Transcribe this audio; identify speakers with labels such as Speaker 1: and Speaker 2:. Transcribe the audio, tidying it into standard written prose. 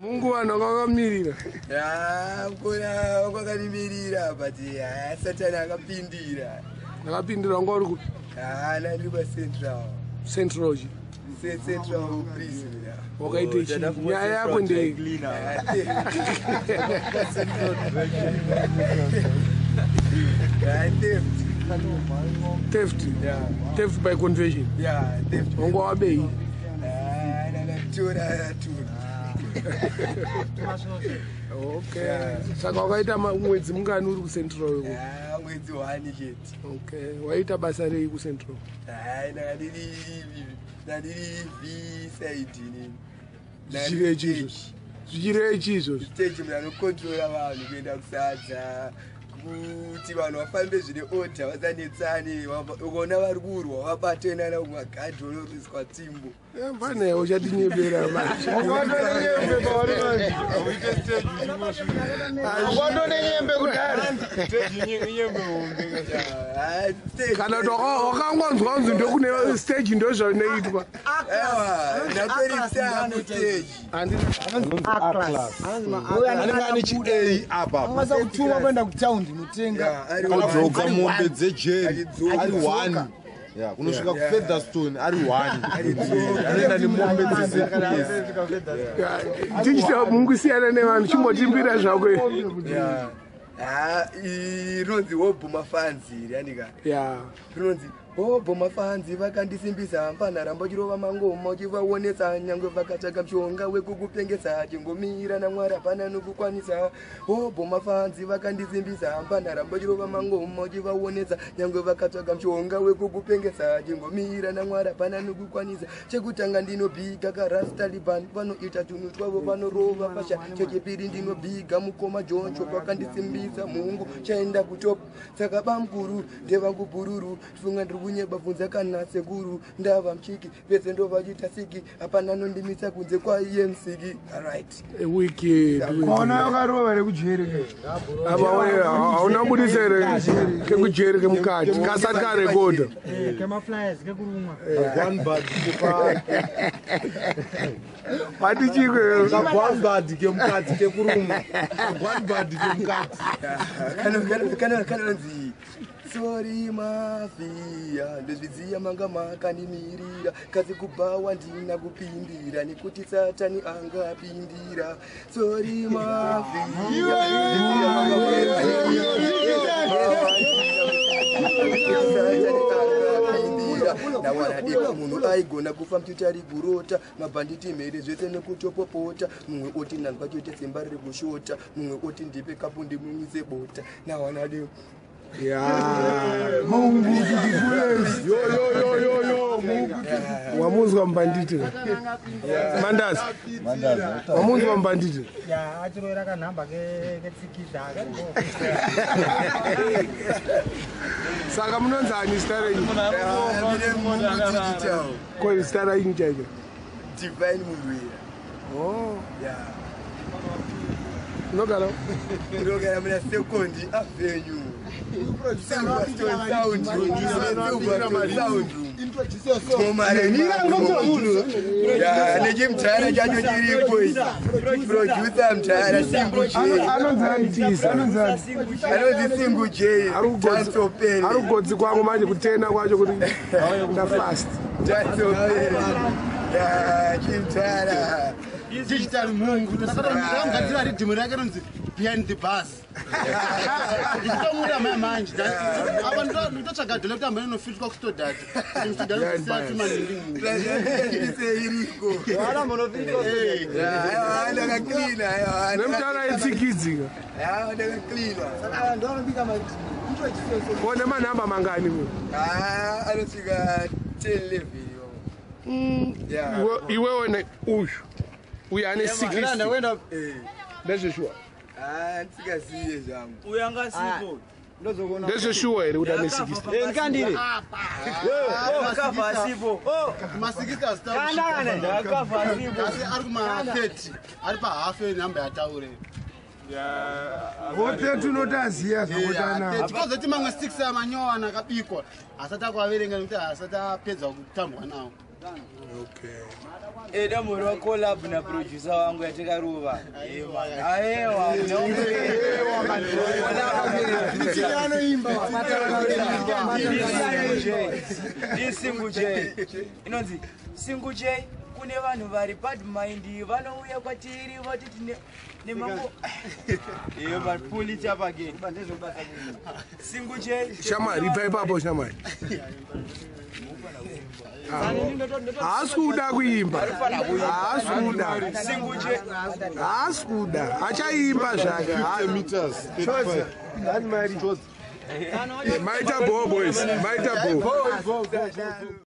Speaker 1: Mungu wana kwakamirira.
Speaker 2: Kuna kwakanimirira but Satani akapindira.
Speaker 1: Akapindira ngori ku.
Speaker 2: Nandiri kwa
Speaker 1: Central.
Speaker 2: Central prison.
Speaker 1: Wakaite nyaya yako ndei. Theft.
Speaker 2: Yeah.
Speaker 1: Theft by conversion.
Speaker 2: Yeah, theft.
Speaker 1: Mungu wabei. Okay. Saka wakaita mwedzi mungani uri ku Central?
Speaker 2: Mwedzi 1 chete.
Speaker 1: Okay. Waita basa rei ku Central?
Speaker 2: Nadiri V-side nini.
Speaker 1: Zvichirei chizvo?
Speaker 2: Stage mwana unokontrola vanhu kuenda kusadza. Kuti vanhu vafambe zvine order vasanetsane ukaona vari kurwa vabatenana mumagadhi unoriswa timbo.
Speaker 1: Pane uchatinyebera manje.
Speaker 3: Nenyembe kudara.
Speaker 1: Kana wakangwanzwa kunzi ndokune stage ndozvinoitwa.
Speaker 3: Anenge ane chi-A apa.
Speaker 4: Angasa kuchuma kwenda kutaundi mutenga.
Speaker 3: Akadzoka mombe dzejeri ari 1. Yeah, kunosvika kuFeatherstone ari 1. Anoenda nemombe
Speaker 1: tichita Mungu siyana nevanhu chimbotimbira zvako.
Speaker 2: Inonzi Hobhoma Fans iri andika. Inonzi Hobhoma Fans vakandisimbisa mpanharamba chirova mangoma uchivaonesa nyangwe vakatsvaga mushonga wekukupengesa chingomira naMwari hapana nokukwanisa. Hobhoma Fans vakandisimbisa mpanharamba chirova mangoma uchivaonesa nyangwe vakatsvaga mushonga wekukupengesa chingomira naMwari hapana nokukwanisa. Chekutanga ndinobhiga kaRastaliban vanoita tunhu twavo vanorova pasha. Chechipiri ndinobhiga mukoma Joncho vakandisimbisa Mungu chaenda kutop. Saka bamkuru ndevangu bururu funga ndiri kunyeba bvunza kana sekuru ndava mchiki vese ndo vachita siki hapana nondimisa kunze kwaiyemsiki. Alright.
Speaker 1: Wicked.
Speaker 4: Kona yakarova rekujeri.
Speaker 1: Aba wewe hauna budisere kekujeri kemukati kasati karekoda.
Speaker 4: Kema flyers kekuruma.
Speaker 3: one bad kupa.
Speaker 1: Pati chiko
Speaker 3: one bad kemukati kekuruma. One bad kemukati.
Speaker 2: Kana sorry mafia ndezvidziya manga makanimirira kazi kubawa ndina kupindira nekuti Satani angapindira. Sorry mafia nawanadeka munhu aigona kufa mtitari kurota mabhanditi mhere zvese nekutopopota. Mumwe oti nanzwa choite simba riri kushota, mumwe oti ndipe kapu ndimumise bota. Nawanadeka
Speaker 1: Mungu wamuzwa mbanditi Mandazi wamuzwa mbanditi
Speaker 4: achiroera kanhamba ketsikidza.
Speaker 1: saka munonzani zita renyu? Ko zita renyu chaicho?
Speaker 2: Divine Mulwira.
Speaker 1: Unogara
Speaker 2: muna Second Avenue. Nechimtara chacho chiripo producer mtara Singu J. Anonzi Singu J.
Speaker 1: Arugodzi kwangu manje kutena kwacho kuti ndafast.
Speaker 2: Chimtara
Speaker 3: Digital Mungu ndakagadzira ridhimu rake rinzi Behind the Bus. Nditomuda manje apa nditotsvaga dhona kuti ambani nofitwa kustodati ndisati maningi
Speaker 2: iriko ndakaklina
Speaker 1: nemtara itsikidzika
Speaker 2: ndakaklina
Speaker 1: one manhamba mangani ku?
Speaker 2: anosvika 10 11.
Speaker 1: Iwewe uyu ane 60 ndezveshuwa?
Speaker 2: Ndisingasiye zvangu.
Speaker 5: Uyu angasipo.
Speaker 1: Ndezveshuwa here kuti ane 60?
Speaker 5: Ndikandire. Akafa asipo.
Speaker 3: masikisi asita
Speaker 5: akafa asipo.
Speaker 3: asi ari kuma 30 ari pahalf yenhamba yataure.
Speaker 4: Wote tunotaziya zvakotana.
Speaker 3: Tikozoti mamwe 6 amanyowana akabikwa asati akwaverenga nekuti asati apedza kutambwa nawo.
Speaker 1: Okay.
Speaker 5: Eda moro collab na producer wangu yatika ruva. Ayewa, Single J. Inonzi, Single J. Kune vanhu vari bad mind vanouya kwatiri vatiti nemango iyo vapuli chapa ke Single J
Speaker 1: Shamari ipapo Shamari Askuda kuimba Askuda
Speaker 5: Single J
Speaker 1: Askuda achaimba zvaka
Speaker 3: meters 35
Speaker 1: Maita Bo boys Maita Bo